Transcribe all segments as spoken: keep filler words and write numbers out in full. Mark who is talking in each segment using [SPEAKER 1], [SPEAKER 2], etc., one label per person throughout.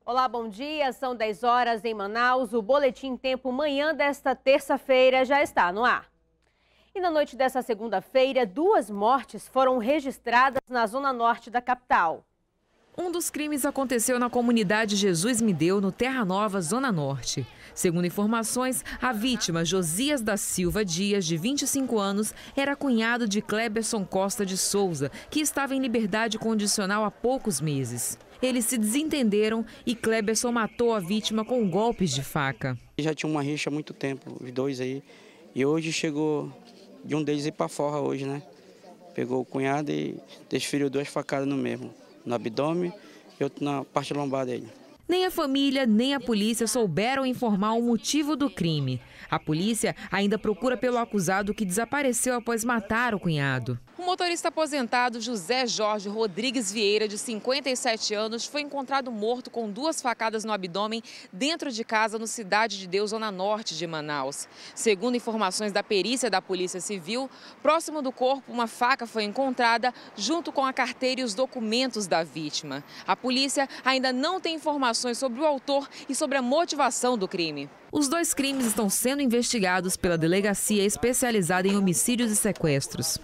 [SPEAKER 1] Olá, bom dia. São dez horas em Manaus. O Boletim Tempo Manhã desta terça-feira já está no ar. E na noite dessa segunda-feira, duas mortes foram registradas na zona norte da capital.
[SPEAKER 2] Um dos crimes aconteceu na comunidade Jesus Me Deu, no Terra Nova, Zona Norte. Segundo informações, a vítima, Josias da Silva Dias, de vinte e cinco anos, era cunhado de Cleberson Costa de Souza, que estava em liberdade condicional há poucos meses. Eles se desentenderam e Cleberson matou a vítima com golpes de faca.
[SPEAKER 3] Já tinha uma rixa há muito tempo, os dois aí. E hoje chegou de um deles ir para fora hoje, né? Pegou o cunhado e desferiu duas facadas no mesmo, no abdômen e outro na parte lombar dele.
[SPEAKER 2] Nem a família, nem a polícia souberam informar o motivo do crime. A polícia ainda procura pelo acusado que desapareceu após matar o cunhado. O motorista aposentado José Jorge Rodrigues Vieira, de cinquenta e sete anos, foi encontrado morto com duas facadas no abdômen dentro de casa no Cidade de Deus, zona norte de Manaus. Segundo informações da perícia da Polícia Civil, próximo do corpo uma faca foi encontrada junto com a carteira e os documentos da vítima. A polícia ainda não tem informações sobre o autor e sobre a motivação do crime. Os dois crimes estão sendo investigados pela Delegacia Especializada em Homicídios e Sequestros.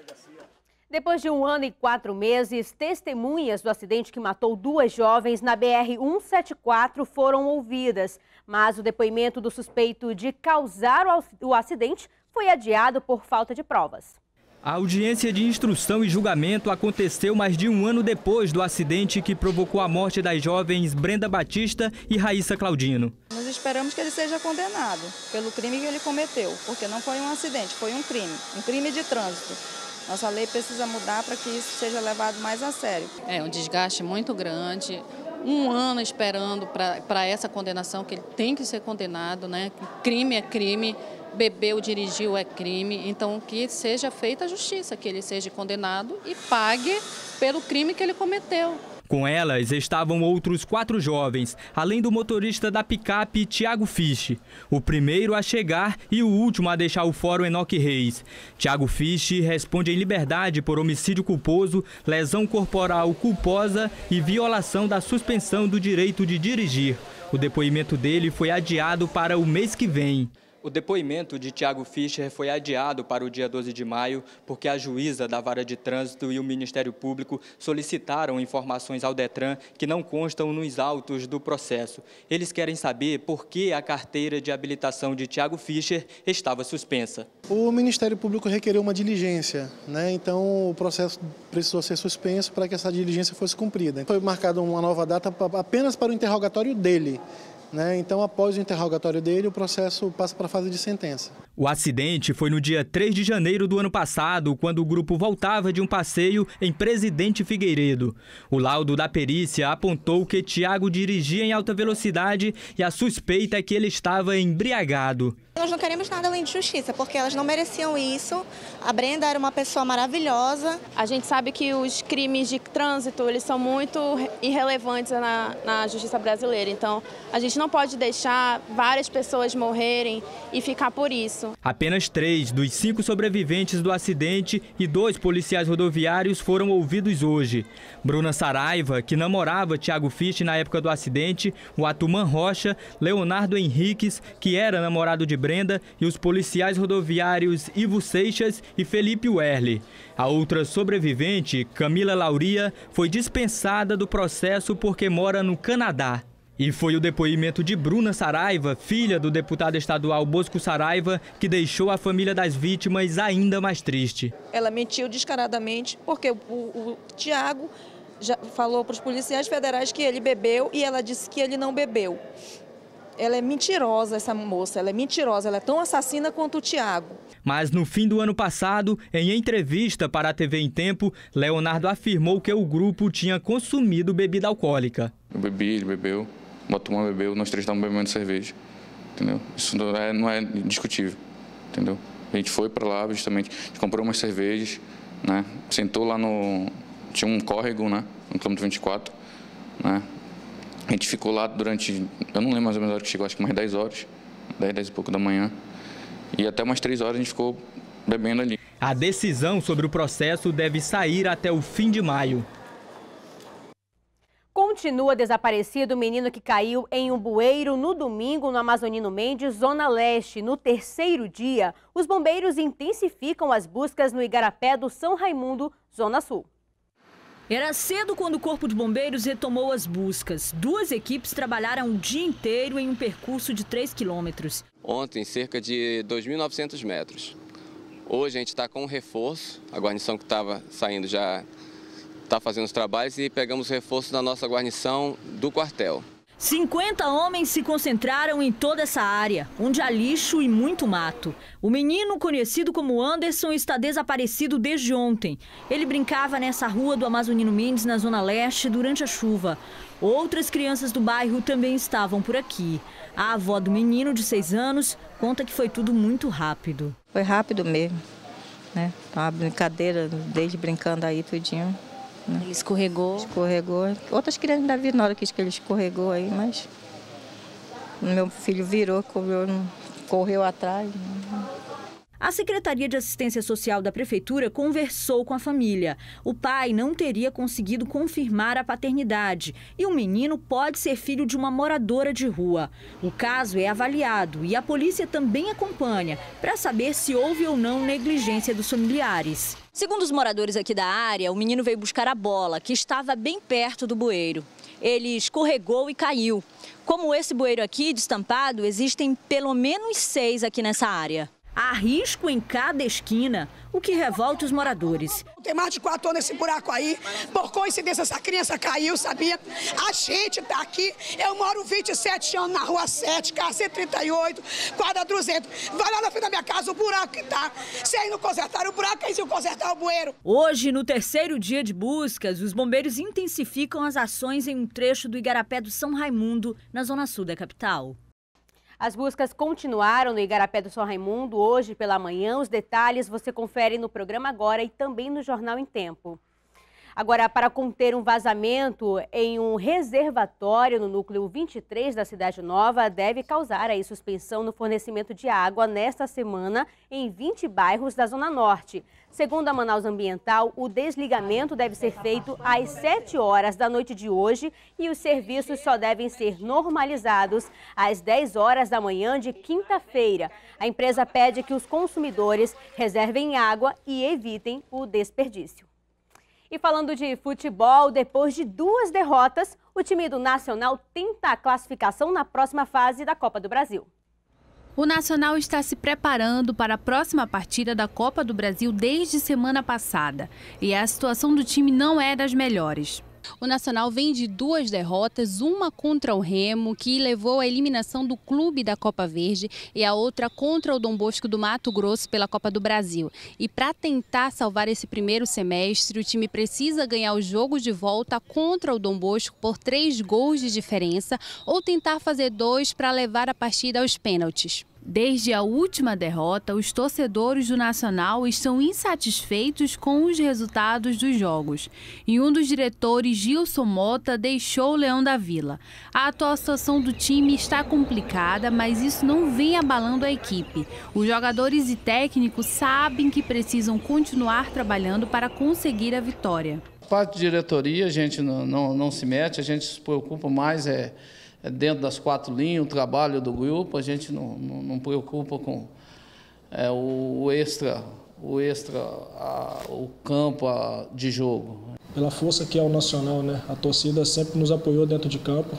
[SPEAKER 1] Depois de um ano e quatro meses, testemunhas do acidente que matou duas jovens na B R cento e setenta e quatro foram ouvidas. Mas o depoimento do suspeito de causar o acidente foi adiado por falta de provas.
[SPEAKER 4] A audiência de instrução e julgamento aconteceu mais de um ano depois do acidente que provocou a morte das jovens Brenda Batista e Raíssa Claudino.
[SPEAKER 5] Nós esperamos que ele seja condenado pelo crime que ele cometeu, porque não foi um acidente, foi um crime, um crime de trânsito. Nossa lei precisa mudar para que isso seja levado mais a sério.
[SPEAKER 6] É um desgaste muito grande, um ano esperando para essa condenação, que ele tem que ser condenado, né? Crime é crime. Bebeu, dirigiu é crime, então que seja feita a justiça, que ele seja condenado e pague pelo crime que ele cometeu.
[SPEAKER 4] Com elas estavam outros quatro jovens, além do motorista da picape, Tiago Fisch. O primeiro a chegar e o último a deixar o fórum, Enoque Reis. Tiago Fisch responde em liberdade por homicídio culposo, lesão corporal culposa e violação da suspensão do direito de dirigir. O depoimento dele foi adiado para o mês que vem.
[SPEAKER 7] O depoimento de Tiago Fischer foi adiado para o dia doze de maio porque a juíza da Vara de Trânsito e o Ministério Público solicitaram informações ao Detran que não constam nos autos do processo. Eles querem saber por que a carteira de habilitação de Tiago Fischer estava suspensa.
[SPEAKER 8] O Ministério Público requereu uma diligência, né? Então o processo precisou ser suspenso para que essa diligência fosse cumprida. Foi marcada uma nova data apenas para o interrogatório dele. Então, após o interrogatório dele, o processo passa para a fase de sentença.
[SPEAKER 4] O acidente foi no dia três de janeiro do ano passado, quando o grupo voltava de um passeio em Presidente Figueiredo. O laudo da perícia apontou que Tiago dirigia em alta velocidade e a suspeita é que ele estava embriagado.
[SPEAKER 9] Nós não queremos nada além de justiça, porque elas não mereciam isso. A Brenda era uma pessoa maravilhosa.
[SPEAKER 10] A gente sabe que os crimes de trânsito, eles são muito irrelevantes na, na justiça brasileira. Então, a gente não pode deixar várias pessoas morrerem e ficar por isso.
[SPEAKER 4] Apenas três dos cinco sobreviventes do acidente e dois policiais rodoviários foram ouvidos hoje. Bruna Saraiva, que namorava Tiago Fisch na época do acidente, o Atuman Rocha, Leonardo Henriques, que era namorado de Brenda, e os policiais rodoviários Ivo Seixas e Felipe Werle. A outra sobrevivente, Camila Lauria, foi dispensada do processo porque mora no Canadá. E foi o depoimento de Bruna Saraiva, filha do deputado estadual Bosco Saraiva, que deixou a família das vítimas ainda mais triste.
[SPEAKER 5] Ela mentiu descaradamente porque o, o, o Tiago já falou para os policiais federais que ele bebeu e ela disse que ele não bebeu. Ela é mentirosa, essa moça, ela é mentirosa, ela é tão assassina quanto o Tiago.
[SPEAKER 4] Mas no fim do ano passado, em entrevista para a T V Em Tempo, Leonardo afirmou que o grupo tinha consumido bebida alcoólica.
[SPEAKER 11] Eu bebi, ele bebeu, o Atuman bebeu, nós três estávamos bebendo cerveja, entendeu? Isso não é, não é discutível, entendeu? A gente foi para lá, justamente, a gente comprou umas cervejas, né? Sentou lá no... tinha um córrego, né? No quilômetro vinte e quatro, né? A gente ficou lá durante, eu não lembro mais ou menos a hora que chegou, acho que mais dez horas, dez, dez e pouco da manhã. E até umas três horas a gente ficou bebendo ali.
[SPEAKER 4] A decisão sobre o processo deve sair até o fim de maio.
[SPEAKER 1] Com Continua desaparecido o menino que caiu em um bueiro no domingo no Amazonino Mendes, Zona Leste. No terceiro dia, os bombeiros intensificam as buscas no Igarapé do São Raimundo, Zona Sul.
[SPEAKER 12] Era cedo quando o Corpo de Bombeiros retomou as buscas. Duas equipes trabalharam o dia inteiro em um percurso de três quilômetros.
[SPEAKER 13] Ontem, cerca de dois mil e novecentos metros. Hoje a gente está com um reforço, a guarnição que estava saindo já está fazendo os trabalhos e pegamos reforço da nossa guarnição do quartel.
[SPEAKER 12] cinquenta homens se concentraram em toda essa área, onde há lixo e muito mato. O menino, conhecido como Anderson, está desaparecido desde ontem. Ele brincava nessa rua do Amazonino Mendes, na Zona Leste, durante a chuva. Outras crianças do bairro também estavam por aqui. A avó do menino, de seis anos, conta que foi tudo muito rápido.
[SPEAKER 14] Foi rápido mesmo, né? Uma brincadeira, desde brincando aí tudinho. Né?
[SPEAKER 15] Ele escorregou?
[SPEAKER 14] Escorregou. Outras crianças ainda viram na hora que ele escorregou aí, mas meu filho virou, correu, correu atrás.
[SPEAKER 12] A Secretaria de Assistência Social da Prefeitura conversou com a família. O pai não teria conseguido confirmar a paternidade e o menino pode ser filho de uma moradora de rua. O caso é avaliado e a polícia também acompanha para saber se houve ou não negligência dos familiares.
[SPEAKER 15] Segundo os moradores aqui da área, o menino veio buscar a bola, que estava bem perto do bueiro. Ele escorregou e caiu. Como esse bueiro aqui, destampado, existem pelo menos seis aqui nessa área.
[SPEAKER 12] Há risco em cada esquina, o que revolta os moradores.
[SPEAKER 16] Tem mais de quatro anos nesse buraco aí. Por coincidência, essa criança caiu, sabia? A gente tá aqui. Eu moro vinte e sete anos na rua sete, casa cento e trinta e oito, quadra duzentos. Vai lá na frente da minha casa, o buraco que tá. Se aí não consertaram o buraco, aí se consertar o bueiro.
[SPEAKER 12] Hoje, no terceiro dia de buscas, os bombeiros intensificam as ações em um trecho do Igarapé do São Raimundo, na zona sul da capital.
[SPEAKER 1] As buscas continuaram no Igarapé do São Raimundo hoje pela manhã. Os detalhes você confere no programa agora e também no Jornal em Tempo. Agora, para conter um vazamento em um reservatório no núcleo vinte e três da Cidade Nova, deve causar aí suspensão no fornecimento de água nesta semana em vinte bairros da Zona Norte. Segundo a Manaus Ambiental, o desligamento deve ser feito às sete horas da noite de hoje e os serviços só devem ser normalizados às dez horas da manhã de quinta-feira. A empresa pede que os consumidores reservem água e evitem o desperdício. E falando de futebol, depois de duas derrotas, o time do Nacional tenta a classificação na próxima fase da Copa do Brasil.
[SPEAKER 17] O Nacional está se preparando para a próxima partida da Copa do Brasil desde semana passada. E a situação do time não é das melhores. O Nacional vem de duas derrotas, uma contra o Remo, que levou à eliminação do clube da Copa Verde, e a outra contra o Dom Bosco do Mato Grosso pela Copa do Brasil. E para tentar salvar esse primeiro semestre, o time precisa ganhar os jogos de volta contra o Dom Bosco por três gols de diferença ou tentar fazer dois para levar a partida aos pênaltis. Desde a última derrota, os torcedores do Nacional estão insatisfeitos com os resultados dos jogos. E um dos diretores, Gilson Mota, deixou o Leão da Vila. A atual situação do time está complicada, mas isso não vem abalando a equipe. Os jogadores e técnicos sabem que precisam continuar trabalhando para conseguir a vitória.
[SPEAKER 18] Parte de diretoria, a gente não, não, não se mete, a gente se preocupa mais é... dentro das quatro linhas, o trabalho do grupo, a gente não, não, não preocupa com é, o, o extra, o, extra a, o campo a, de jogo.
[SPEAKER 19] Pela força que é o Nacional, né? A torcida sempre nos apoiou dentro de campo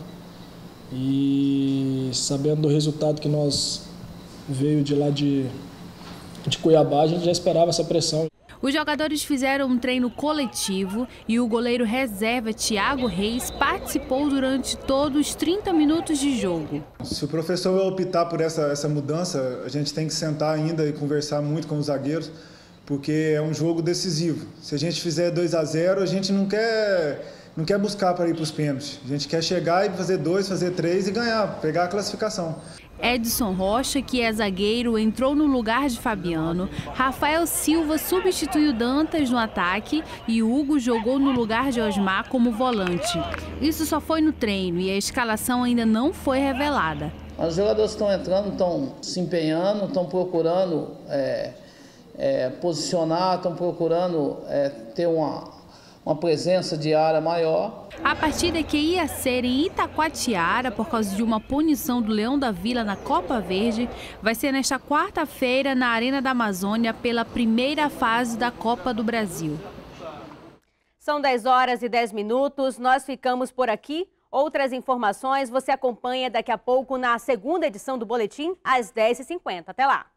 [SPEAKER 19] e sabendo do resultado que nós veio de lá de, de Cuiabá, a gente já esperava essa pressão.
[SPEAKER 17] Os jogadores fizeram um treino coletivo e o goleiro reserva Thiago Reis participou durante todos os trinta minutos de jogo.
[SPEAKER 20] Se o professor optar por essa, essa mudança, a gente tem que sentar ainda e conversar muito com os zagueiros, porque é um jogo decisivo. Se a gente fizer dois a zero, a gente não quer, não quer buscar para ir para os pênaltis. A gente quer chegar e fazer dois, fazer três e ganhar, pegar a classificação.
[SPEAKER 17] Edson Rocha, que é zagueiro, entrou no lugar de Fabiano. Rafael Silva substituiu Dantas no ataque e Hugo jogou no lugar de Osmar como volante. Isso só foi no treino e a escalação ainda não foi revelada.
[SPEAKER 18] Os jogadores estão entrando, estão se empenhando, estão procurando é, é, posicionar, estão procurando é, ter uma, uma presença diária maior.
[SPEAKER 17] A partida que ia ser em Itacoatiara, por causa de uma punição do Leão da Vila na Copa Verde, vai ser nesta quarta-feira na Arena da Amazônia pela primeira fase da Copa do Brasil.
[SPEAKER 1] São dez horas e dez minutos, nós ficamos por aqui. Outras informações você acompanha daqui a pouco na segunda edição do Boletim, às dez e cinquenta. Até lá!